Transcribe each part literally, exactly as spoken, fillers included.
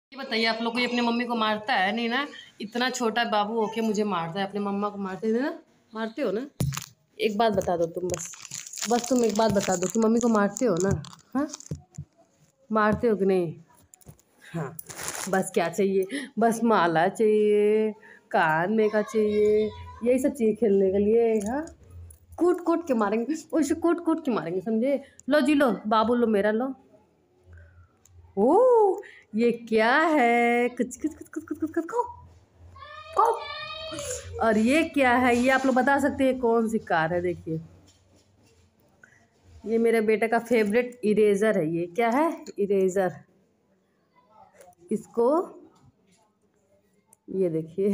ये बताइए आप लोग को, ये अपने मम्मी को मारता है नहीं ना? इतना छोटा बाबू होके मुझे मारता है। अपने मम्मा को मारते थे ना? मारते हो ना? एक बात बता दो तुम, बस बस तुम एक बात बता दो कि मम्मी को मारते हो ना? हाँ, मारते हो कि नहीं? हाँ, बस क्या चाहिए? बस माला चाहिए, कान में का चाहिए, यही सब चाहिए खेलने के लिए। हाँ, कूट कूट के मारेंगे, उसे कूट कूट के मारेंगे, समझे? लो जी लो, बाबू लो, मेरा लो। ओह, ये क्या है? कुछ कुछ कुछ कुछ कुछ कुछ कुछ खाओ खाओ। और ये क्या है? ये आप लोग बता सकते हैं कौन सी कार है? देखिए, ये मेरे बेटे का फेवरेट इरेजर है। ये क्या है? इरेजर। इसको ये देखिए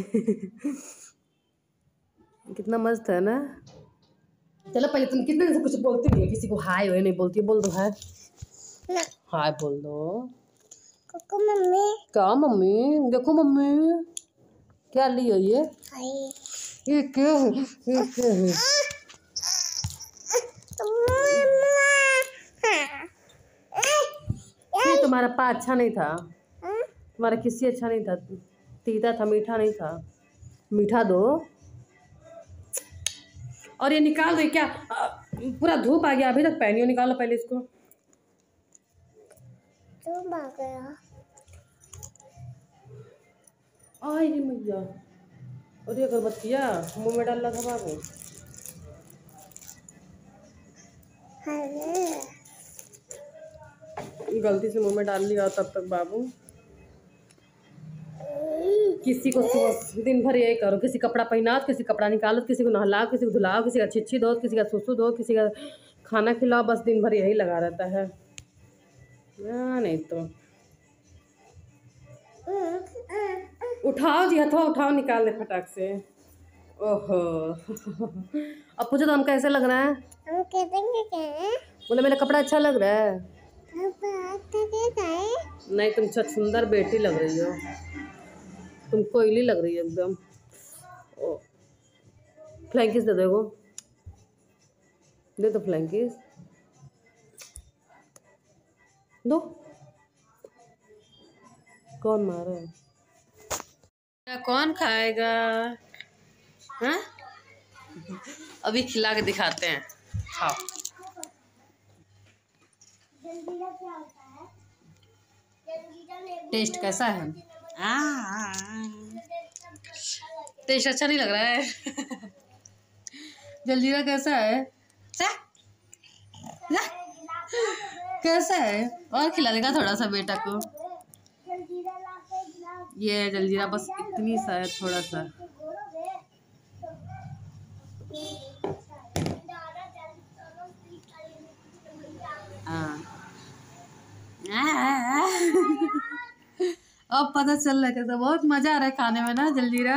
कितना मस्त है ना? चलो पहले तुम कितने दिन से कुछ बोलती नहीं है, किसी को हाय हो नहीं बोलती है। बोल दो हाय, हाय बोल दो। मम्मी क्या? मम्मी देखो, मम्मी क्या ली हो? ये ये क्या है? ये क्या है? ये तुम्हारा पा अच्छा नहीं था, तुम्हारा किसी अच्छा नहीं था, तीता था, मीठा नहीं था। मीठा दो। और ये निकाल दो। क्या पूरा धूप आ गया, अभी तक पहनी हो? निकालो पहले इसको। धूप आ गया। आई रे मैया, और ये अगरबत्तियाँ मुँह में डाल रहा था बाबू। गलती से मुंह में डाल लिया तब तक बाबू। किसी को सुबह दिन भर यही करो, किसी कपड़ा पहनाओ, किसी कपड़ा निकालो, किसी को नहलाओ, किसी को धुलाओ, किसी का छिच्छी दो, किसी का सुसु दो, किसी का खाना खिलाओ, बस दिन भर यही लगा रहता है। आ, नहीं तो उठाओ जी, हथवा उठाओ, निकाल दे फटाक से। ओहो अब पूछो तो हम कैसे लग रहा है? हम कैसे? बोले मेरा कपड़ा अच्छा लग रहा है? नहीं, तुम बहुत सुंदर बेटी लग रही हो, तुम कोयली लग रही है एकदम। फ्लैंकिस दे दो, दे दो फ्लैंकिस दो। कौन मारा है? कौन खाएगा? हाँ, अभी खिला के दिखाते हैं, खाओ। टेस्ट कैसा है? टेस्ट अच्छा नहीं लग रहा है? जलजीरा कैसा है? सा? सा? कैसा है? और खिला देगा थोड़ा सा बेटा को। ये है जलजीरा, बस इतनी सा है, थोड़ा सा। अब पता चल रहा है कैसा, बहुत मजा आ रहा है खाने में ना जलजीरा।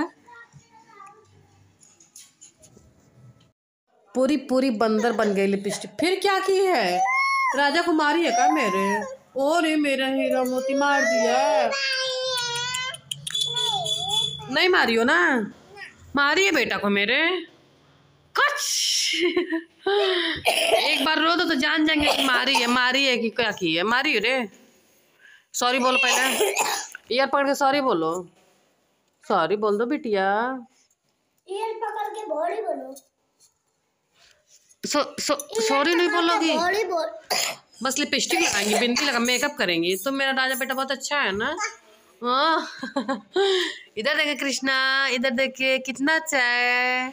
पूरी पूरी बंदर बन गई लिपस्टिक। फिर क्या की है? राजा कुमारी है क्या मेरे? और ये मेरा हीरा मोती मार दिया। नहीं मारी हो ना? मारी है बेटा को मेरे कुछ एक बार रो दो तो जान जाएंगे कि मारी है, मारी है कि क्या की है। मारी है रे। सॉरी बोलो पहले, ईयर पकड़ के सॉरी बोलो। सॉरी बोल दो बिटिया। ईयर पकड़ के बॉडी बोलो। सो सो सॉरी नहीं बोलोगी? बोल। बस लिपस्टिक लगाएंगी, बिंदी लगा, मेकअप करेंगी। तो मेरा राजा बेटा बहुत अच्छा है ना? हाँ इधर देखे कृष्णा, इधर देखे, कितना अच्छा है।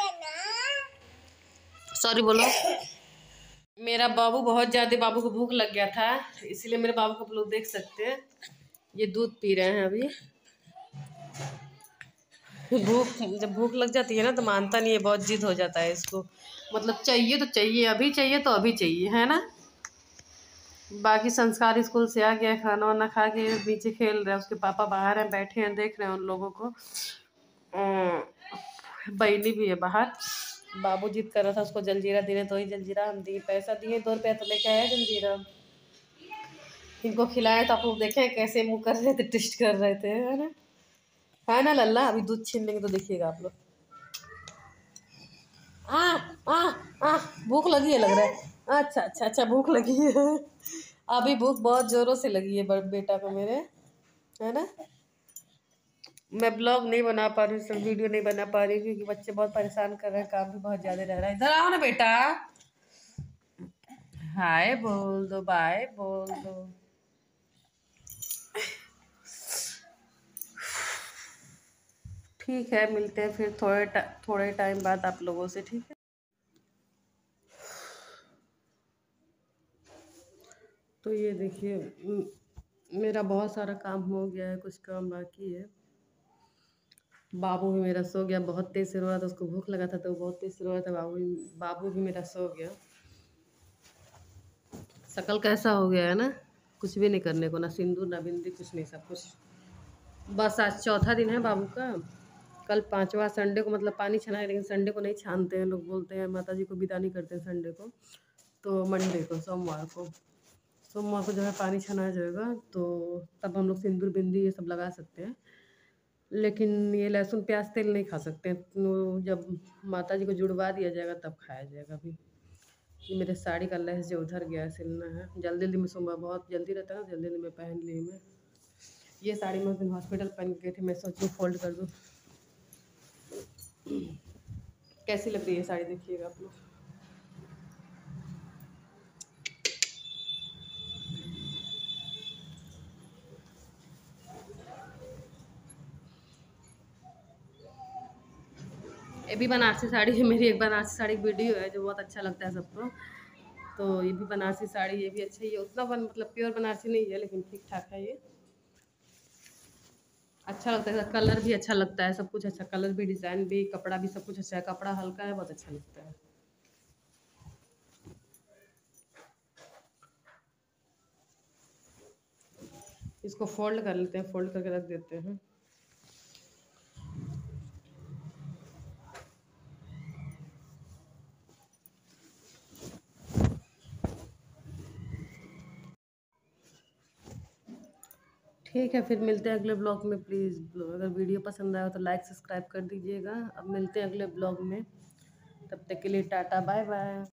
सॉरी बोलो। मेरा बाबू बहुत ज़्यादा, बाबू को भूख लग गया था, इसीलिए मेरे बाबू को आप लोग देख सकते हैं, ये दूध पी रहे हैं अभी। भूख, जब भूख लग जाती है ना तो मानता नहीं है, बहुत जिद हो जाता है इसको, मतलब चाहिए तो चाहिए, अभी चाहिए तो अभी चाहिए, है ना? बाकी संस्कार स्कूल से आ गया, खाना वाना खा के नीचे खेल रहा है, उसके पापा बाहर हैं, बैठे हैं, देख रहे हैं उन लोगों को। बहनी भी है बाहर। बाबू जिद कर रहा था उसको जलजीरा देने, तो ही जलजीरा हम दिए, पैसा दिए, दो रुपया तो लेके आया जलजीरा। इनको खिलाया तो आप लोग देखें कैसे मुँह कर रहे थे, टेस्ट कर रहे थे, है ना? है ना लल्ला? अभी दूध छीन लेंगे तो देखिएगा आप लोग। आ आ आ भूख लगी है लग रहा है। अच्छा अच्छा अच्छा, भूख लगी है, अभी भूख बहुत जोरों से लगी है बेटा को मेरे। है ना। मैं ब्लॉग नहीं बना पा रही हूँ, सब वीडियो नहीं बना पा रही हूँ क्योंकि बच्चे बहुत परेशान कर रहे हैं, काम भी बहुत ज़्यादा रह रहा है। इधर आओ ना बेटा, हाय बोल दो, बाय बोल दो। ठीक है, मिलते हैं फिर थोड़े टा, थोड़े टाइम बाद आप लोगों से, ठीक है। तो ये देखिए, म- मेरा बहुत सारा काम हो गया है, कुछ काम बाकी है। बाबू भी मेरा सो गया, बहुत तेज से रो रहा था, उसको भूख लगा था तो वो बहुत तेज से रो रहा था। बाबू भी बाबू भी मेरा सो गया। शकल कैसा हो गया है ना, कुछ भी नहीं करने को, ना सिंदूर ना बिंदी, कुछ नहीं, सब कुछ। बस आज चौथा दिन है बाबू का, कल पांचवा संडे को मतलब पानी छना है, लेकिन संडे को नहीं छानते हैं, लोग बोलते हैं माता जी को विदा नहीं करते हैं संडे को, तो मंडे को, सोमवार को, सोमवार को जो है पानी छना जाएगा, तो तब हम लोग सिंदूर बिंदी ये सब लगा सकते हैं। लेकिन ये लहसुन प्याज तेल नहीं खा सकते हैं, तो जब माता जी को जुड़वा दिया जाएगा तब खाया जाएगा। अभी ये मेरे साड़ी का लेस जो उधर गया है, सिलना है, जल्दी जल्दी में, सोमवार बहुत जल्दी रहता है ना, जल्दी जल्दी में पहन ली मैं। ये साड़ी मैं उस दिन हॉस्पिटल पहन के गई थी, मैं सोची फोल्ड कर दूँ। कैसी लग रही है साड़ी, देखिएगा आप लोग। ये भी बनारसी साड़ी है मेरी, एक बनारसी साड़ी की वीडियो है जो बहुत अच्छा लगता है सबको। तो ये भी बनारसी साड़ी, ये भी अच्छा ही है, उतना बन मतलब प्योर बनारसी नहीं है, लेकिन ठीक ठाक है ये, अच्छा लगता है, कलर भी अच्छा लगता है, सब कुछ अच्छा, कलर भी, डिज़ाइन भी, कपड़ा भी, सब कुछ अच्छा है, कपड़ा हल्का है, बहुत अच्छा लगता है। इसको फोल्ड कर लेते हैं, फोल्ड करके रख देते हैं। ठीक है, फिर मिलते हैं अगले ब्लॉग में। प्लीज़ अगर वीडियो पसंद आया तो लाइक सब्सक्राइब कर दीजिएगा। अब मिलते हैं अगले ब्लॉग में, तब तक के लिए टाटा बाय बाय।